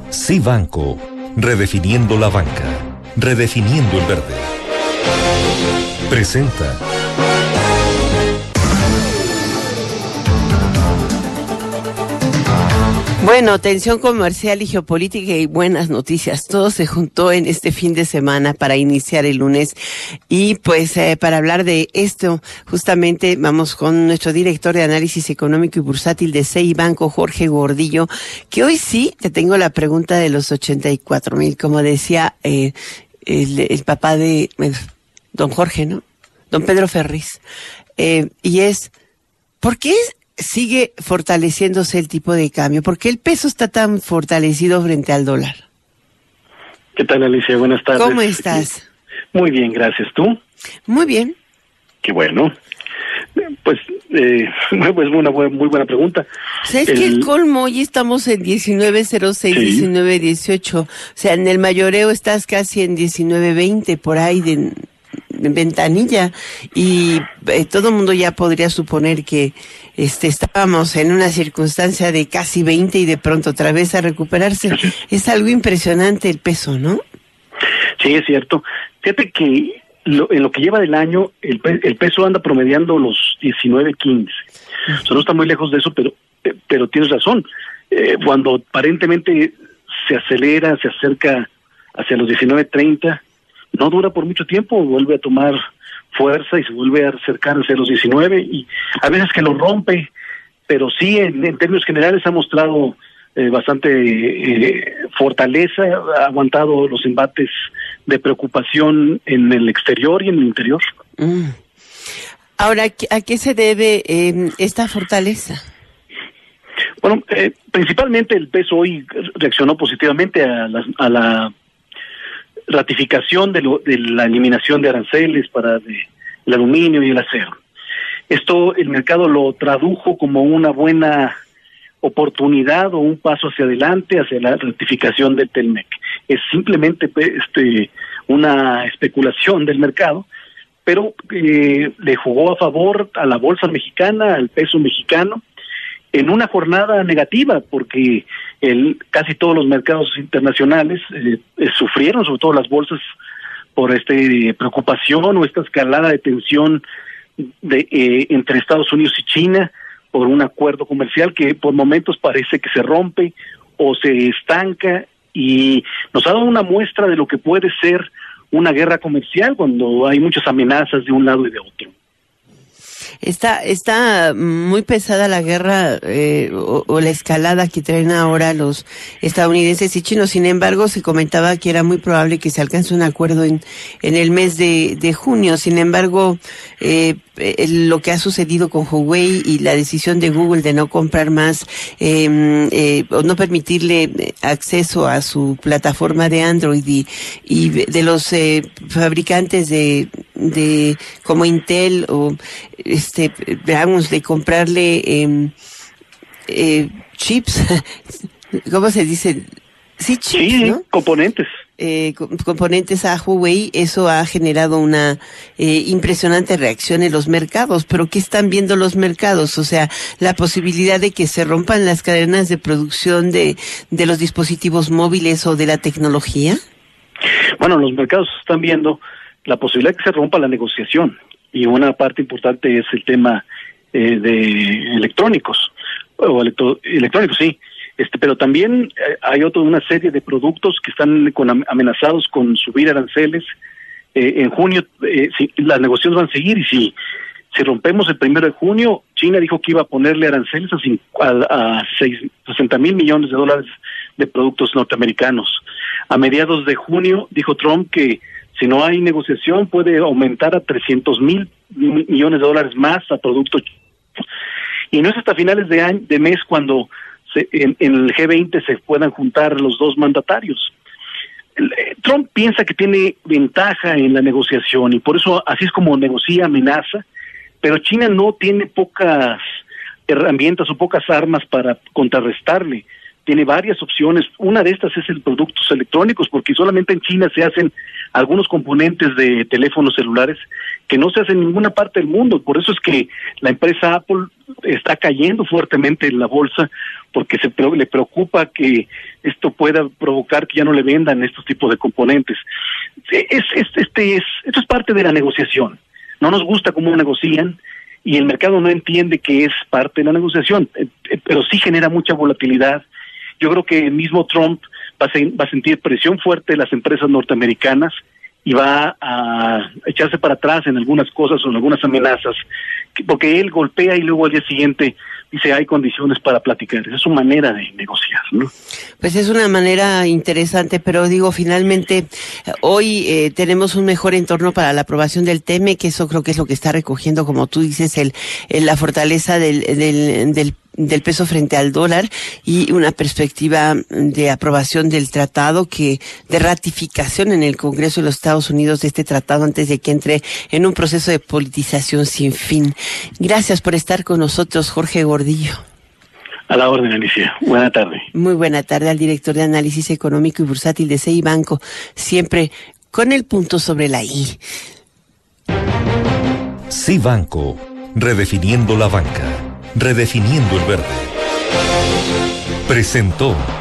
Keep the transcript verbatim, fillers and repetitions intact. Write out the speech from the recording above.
Cibanco, redefiniendo la banca, redefiniendo el verde. Presenta. Bueno, tensión comercial y geopolítica y buenas noticias. Todo se juntó en este fin de semana para iniciar el lunes. Y pues eh, para hablar de esto, justamente vamos con nuestro director de análisis económico y bursátil de Cibanco, Jorge Gordillo, que hoy sí te tengo la pregunta de los ochenta y cuatro mil, como decía eh, el, el papá de eh, don Jorge, ¿no? Don Pedro Ferriz. Eh, y es, ¿por qué es? Sigue fortaleciéndose el tipo de cambio? ¿Por qué el peso está tan fortalecido frente al dólar? ¿Qué tal, Alicia? Buenas tardes. ¿Cómo estás? Muy bien, gracias. ¿Tú? Muy bien. Qué bueno. Pues, eh, pues una buena, muy buena pregunta. ¿Sabes el... que el colmo? Hoy estamos en diecinueve cero seis, sí. diecinueve dieciocho. O sea, en el mayoreo estás casi en diecinueve veinte, por ahí de... en ventanilla, y eh, todo el mundo ya podría suponer que este estábamos en una circunstancia de casi veinte y de pronto otra vez a recuperarse. Es algo impresionante el peso, ¿no? Sí, es cierto. Fíjate que lo, en lo que lleva del año el, el peso anda promediando los diecinueve quince. Uh-huh. O sea, no está muy lejos de eso, pero eh, pero tienes razón. Eh, cuando aparentemente se acelera, se acerca hacia los diecinueve treinta, no dura por mucho tiempo, vuelve a tomar fuerza y se vuelve a acercar hacia los diecinueve, y a veces que lo rompe, pero sí, en, en términos generales ha mostrado eh, bastante eh, fortaleza, ha aguantado los embates de preocupación en el exterior y en el interior. Mm. Ahora, ¿a qué se debe eh, esta fortaleza? Bueno, eh, principalmente el peso hoy reaccionó positivamente a la, a la ratificación de, lo, de la eliminación de aranceles para de, el aluminio y el acero. Esto el mercado lo tradujo como una buena oportunidad o un paso hacia adelante hacia la ratificación del TELMEC. Es simplemente este una especulación del mercado, pero eh, le jugó a favor a la bolsa mexicana, al peso mexicano, en una jornada negativa, porque el, casi todos los mercados internacionales eh, eh, sufrieron, sobre todo las bolsas, por esta eh, preocupación o esta escalada de tensión de, eh, entre Estados Unidos y China por un acuerdo comercial que por momentos parece que se rompe o se estanca, y nos ha dado una muestra de lo que puede ser una guerra comercial cuando hay muchas amenazas de un lado y de otro. Está está muy pesada la guerra eh, o, o la escalada que traen ahora los estadounidenses y chinos. Sin embargo, se comentaba que era muy probable que se alcance un acuerdo en en el mes de, de junio. Sin embargo, eh, lo que ha sucedido con Huawei y la decisión de Google de no comprar más eh, eh, o no permitirle acceso a su plataforma de Android y, y de los eh, fabricantes de de como Intel o este veamos de comprarle eh, eh, chips, ¿cómo se dice? Sí, chips, sí, ¿no? componentes. Eh, componentes a Huawei. Eso ha generado una eh, impresionante reacción en los mercados. Pero ¿qué están viendo los mercados? O sea, la posibilidad de que se rompan las cadenas de producción de, de los dispositivos móviles o de la tecnología. Bueno, los mercados están viendo la posibilidad de que se rompa la negociación, y una parte importante es el tema eh, de electrónicos, o electro, electrónicos, sí. Este, pero también eh, hay otra una serie de productos que están con, amenazados con subir aranceles. Eh, en junio eh, si, las negociaciones van a seguir, y si si rompemos el primero de junio, China dijo que iba a ponerle aranceles a, a, a sesenta mil millones de dólares de productos norteamericanos. A mediados de junio dijo Trump que si no hay negociación puede aumentar a trescientos mil millones de dólares más a productos. Y no es hasta finales de año, de mes cuando Se, en, en el G veinte se puedan juntar los dos mandatarios. El, eh, Trump piensa que tiene ventaja en la negociación y por eso así es como negocia, amenaza, pero China no tiene pocas herramientas o pocas armas para contrarrestarle. Tiene varias opciones. Una de estas es el productos electrónicos, porque solamente en China se hacen algunos componentes de teléfonos celulares que no se hace en ninguna parte del mundo. Por eso es que la empresa Apple está cayendo fuertemente en la bolsa, porque se le preocupa que esto pueda provocar que ya no le vendan estos tipos de componentes. Es, es, este es, esto es parte de la negociación. No nos gusta cómo negocian y el mercado no entiende que es parte de la negociación, pero sí genera mucha volatilidad. Yo creo que el mismo Trump va a, va a sentir presión fuerte de las empresas norteamericanas y va a echarse para atrás en algunas cosas o en algunas amenazas, porque él golpea y luego al día siguiente dice hay condiciones para platicar. Esa es su manera de negociar, ¿no? Pues es una manera interesante, pero digo, finalmente hoy eh, tenemos un mejor entorno para la aprobación del T M E, que eso creo que es lo que está recogiendo, como tú dices, el, el la fortaleza del, del, del del peso frente al dólar y una perspectiva de aprobación del tratado, que de ratificación en el Congreso de los Estados Unidos de este tratado antes de que entre en un proceso de politización sin fin. Gracias por estar con nosotros, Jorge Gordillo. A la orden, Alicia. Buena tarde. Muy buena tarde al director de análisis económico y bursátil de Cibanco, siempre con el punto sobre la I. Cibanco, redefiniendo la banca. Redefiniendo el verde. Presentó